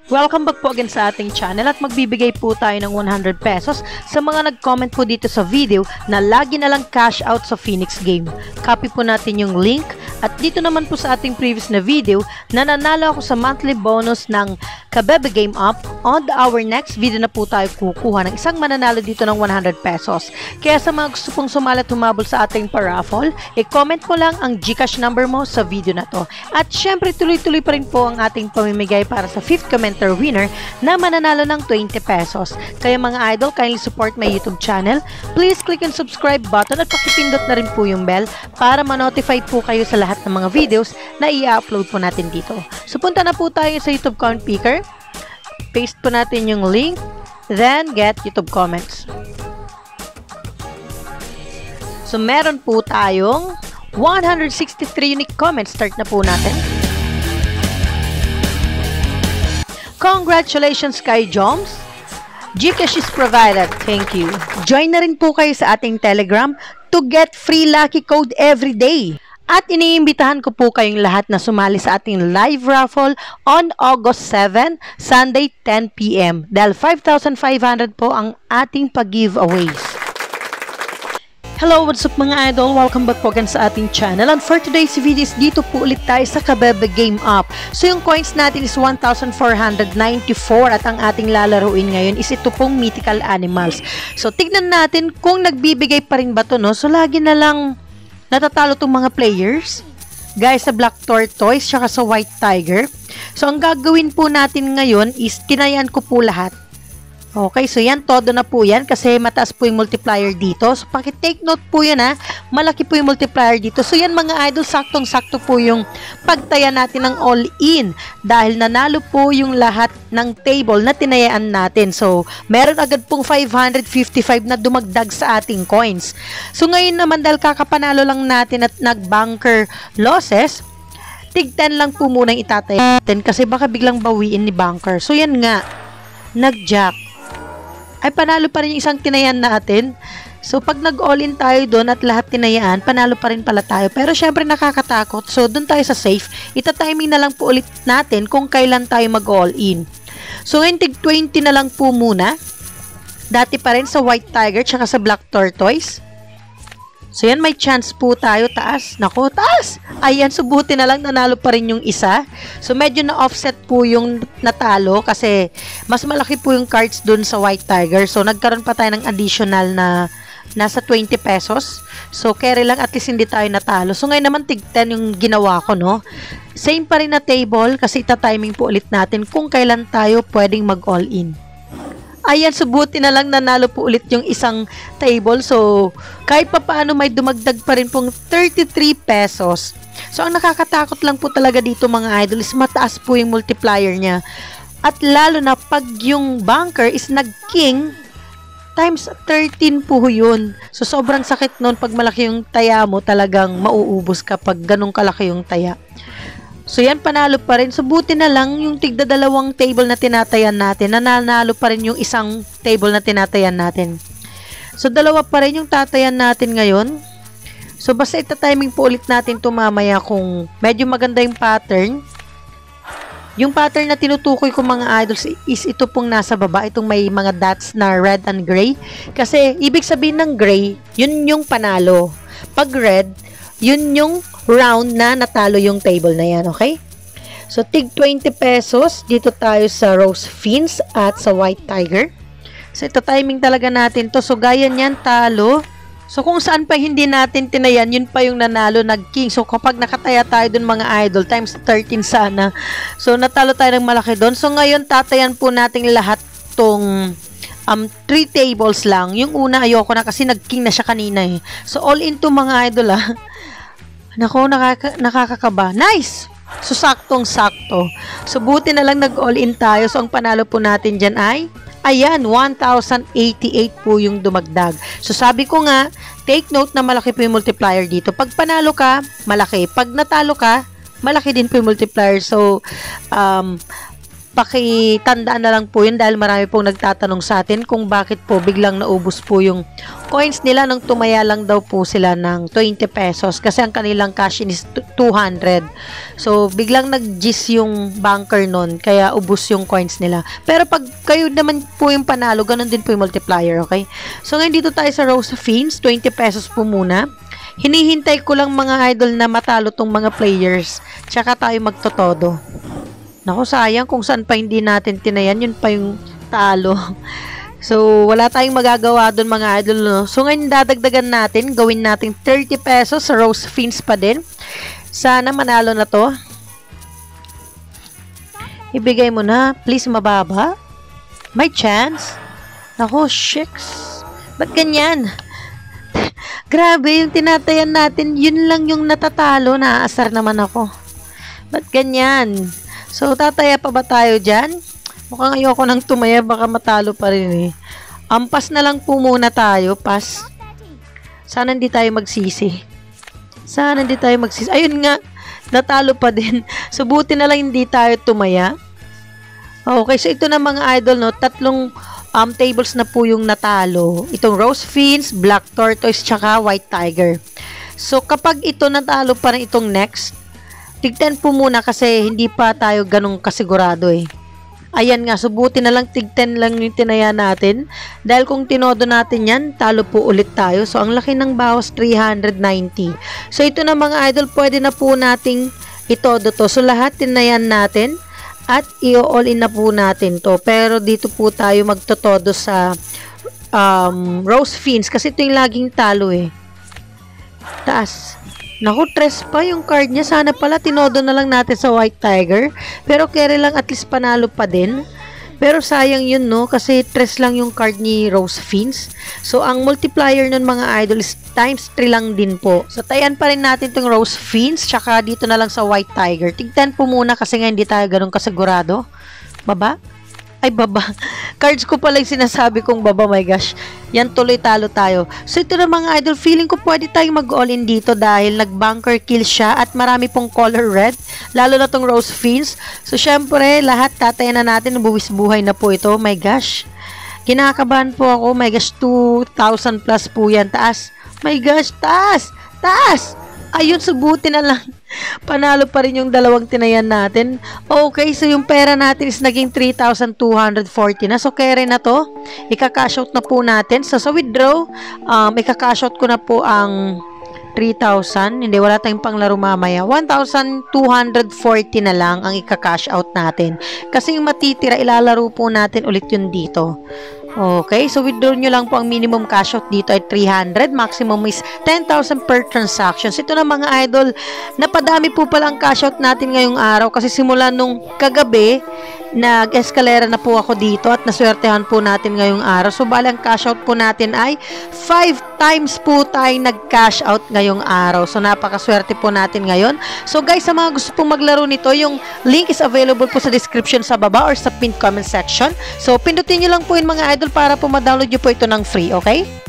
Welcome back po again sa ating channel at magbibigay po tayo ng 100 pesos sa mga nag-comment po dito sa video na lagi na lang cash out sa Phoenix game. Copy po natin yung link at dito naman po sa ating previous na video na nanalo ako sa monthly bonus ng Kabebe Game Up. On our next video na po tayo kukuha ng isang mananalo dito ng 100 pesos. Kaya sa mga gusto pong sumali at humabol sa ating paraffle, i-comment mo lang ang GCash number mo sa video na to. At syempre tuloy-tuloy pa rin po ang ating pamimigay para sa 5th commenter winner na mananalo ng 20 pesos. Kaya mga idol, kindly support my YouTube channel. Please click and subscribe button at pakipindot na rin po yung bell para ma-notify po kayo sa lahat ng mga videos na i-upload po natin dito. So punta na po tayo sa YouTube comment picker. Paste po natin yung link, then get YouTube comments. So meron po tayong 163 unique comments. Start na po natin. Congratulations kay Joms. GCash is provided. Thank you. Join na rin po kayo sa ating Telegram to get free lucky code every day. At iniimbitahan ko po kayong lahat na sumali sa ating live raffle on August 7, Sunday 10 PM. Dahil 5,500 po ang ating pag-giveaways. Hello, what's up mga idol? Welcome back po again sa ating channel. And for today's video is dito po ulit tayo sa Kabebe Game Up. So yung coins natin is 1,494 at ang ating lalaruin ngayon is ito pong mythical animals. So tignan natin kung nagbibigay pa rin ba ito, no? So lagi na lang natatalo itong mga players. Guys, sa Black Tortoise tsaka sa White Tiger. So ang gagawin po natin ngayon is tinayan ko po lahat. Okay, so yan, todo na po yan kasi mataas po yung multiplier dito. So paki-take note po yun ha, malaki po yung multiplier dito. So yan mga idol, saktong-sakto po yung pagtaya natin ng all-in dahil nanalo po yung lahat ng table na tinayaan natin. So meron agad pong 555 na dumagdag sa ating coins. So ngayon naman dahil kakapanalo lang natin at nag-bunker losses, tig 10 lang po muna itataya natin kasi baka biglang bawiin ni bunker. So yan nga, nag-jack. Ay panalo pa rin yung isang tinayan natin. So pag nag-all-in tayo doon at lahat tinayaan, panalo pa rin pala tayo. Pero syempre nakakatakot. So doon tayo sa safe. Ita-timing na lang po ulit natin kung kailan tayo mag-all-in. So ngayon tig 20 na lang po muna. Dati pa rin sa White Tiger tsaka sa Black Tortoise. So yan, may chance po tayo. Taas. Nako, taas! Ayan, subuti na lang nanalo pa rin yung isa. So medyo na-offset po yung natalo kasi mas malaki po yung cards dun sa White Tiger. So nagkaroon pa tayo ng additional na nasa 20 pesos. So carry lang, at least hindi tayo natalo. So ngayon naman tig 10 yung ginawa ko, no? Same pa rin na table kasi ita-timing po ulit natin kung kailan tayo pwedeng mag-all-in. Ayan, subuti na lang nanalo po ulit yung isang table. So, kahit pa paano may dumagdag pa rin pong 33 pesos. So, ang nakakatakot lang po talaga dito mga idol is mataas po yung multiplier niya. At lalo na pag yung bunker is nag-king, times 13 po yun. So, sobrang sakit nun pag malaki yung taya mo, talagang mauubos kapag ganun kalaki yung taya. So yan, panalo pa rin. So buti na lang yung tigda dalawang table na tinatayan natin, nanalo pa rin yung isang table na tinatayan natin. So dalawa pa rin yung tatayan natin ngayon. So basta ita-timing po ulit natin ito mamaya kung medyo maganda yung pattern. Yung pattern na tinutukoy ko mga idols is ito pong nasa baba, itong may mga dots na red and gray. Kasi ibig sabihin ng gray, yun yung panalo. Pag red, yun yung round na natalo yung table na yan, okay? So, tig 20 pesos. Dito tayo sa Rose Fins at sa White Tiger. So, ito timing talaga natin to. So, gaya niyan, talo. So, kung saan pa hindi natin tinayan, yun pa yung nanalo, nag-king. So, kapag nakataya tayo dun mga idol, times 13 sana. So, natalo tayo ng malaki dun. So, ngayon, tatayan po natin lahat tong 3 tables lang. Yung una, ayoko na kasi nag-king na siya kanina eh. So, all into mga idol Nako, nakakakaba. Nice! So, saktong-sakto. So, buti na lang nag-all-in tayo. So, ang panalo po natin dyan ay, ayan, 1,088 po yung dumagdag. So, sabi ko nga, take note na malaki po yung multiplier dito. Pag panalo ka, malaki. Pag natalo ka, malaki din po yung multiplier. So, pakitandaan na lang po yun dahil marami pong nagtatanong sa atin kung bakit po biglang naubos po yung coins nila nang tumaya lang daw po sila ng 20 pesos kasi ang kanilang cash in is 200. So, biglang nag-gis yung banker nun kaya ubos yung coins nila. Pero pag kayo naman po yung panalo, ganun din po yung multiplier, okay? So, ngayon dito tayo sa Rose Fiends, 20 pesos po muna. Hinihintay ko lang mga idol na matalo tong mga players. Tsaka tayo magtotodo. Naku, sayang kung saan pa hindi natin tinayan, yun pa yung talo. So, wala tayong magagawa doon mga idol, no? So, ngayon dadagdagan natin, gawin natin 30 pesos sa Rose Fiends pa din. Sana manalo na to. Ibigay mo na, please mababa. May chance. Naku, shucks. Ba't ganyan? Grabe, yung tinatayan natin, yun lang yung natatalo, naaasar naman ako. Ba't ganyan? So, tataya pa ba tayo dyan? Mukhang ayoko nang tumaya, baka matalo pa rin eh. Ampas na lang po muna tayo, pas. Sana hindi tayo magsisi. Sana hindi tayo magsisi. Ayun nga, natalo pa din. So, buti na lang hindi tayo tumaya. Okay, so ito na mga idol, no? Tatlong tables na po yung natalo. Itong Rose Fiends, Black Tortoise, tsaka White Tiger. So, kapag ito natalo pa rin itong next, tig-10 po muna kasi hindi pa tayo ganong kasigurado eh. Ayan nga, so buti na lang tig-10 lang yung tinaya natin. Dahil kung tinodo natin yan, talo po ulit tayo. So, ang laki ng bawas, 390. So, ito na mga idol, pwede na po nating itodo to. So, lahat tinayan natin at i-all in na po natin to. Pero dito po tayo magtotodo sa Rose Fiends kasi ito yung laging talo eh. Taas. Naku, 3 pa yung card niya. Sana pala tinodo na lang natin sa White Tiger. Pero carry lang, at least panalo pa din. Pero sayang yun, no? Kasi 3 lang yung card ni Rose Fiends. So, ang multiplier nun mga idol is times 3 lang din po. So, tayan pa rin natin itong Rose Fiends. Tsaka dito na lang sa White Tiger. Tignan po muna kasi nga hindi tayo ganun kasigurado. Baba? Ay, baba. Cards ko pala yung sinasabi kong baba, my gosh. Yan, tuloy talo tayo. So, ito na mga idol, feeling ko pwede tayong mag-all-in dito dahil nag-bunker kill siya at marami pong color red, lalo na tong Rose Fiends. So, syempre, lahat tatayan na natin, buwis buhay na po ito. My gosh. Kinakabahan po ako. My gosh, 2,000 plus po yan. Taas. My gosh, taas! Taas! Ayun, subuti na lang. Panalo pa rin yung dalawang tinayan natin. Okay, so yung pera natin is naging 3,240 na. So, carry na to. Ika-cash out na po natin. So, sa withdraw, ika-cash out ko na po ang 3,000. Hindi, wala tayong panglaro mamaya. 1,240 na lang ang ika-cash out natin. Kasi yung matitira, ilalaro po natin ulit yun dito. Okay, so withdraw nyo lang po ang minimum cash out dito ay 300. Maximum is 10,000 per transactions. Ito na mga idol, napadami po pala ang cash out natin ngayong araw kasi simula nung kagabi, nag-escalera na po ako dito at naswertehan po natin ngayong araw. So, bali ang cash out po natin ay 5 times po tayo nag-cash out ngayong araw. So, napakaswerte po natin ngayon. So, guys, sa mga gusto pong maglaro nito, yung link is available po sa description sa baba or sa pinned comment section. So, pindutin nyo lang po yung mga idol para po ma-download nyo po ito ng free, okay?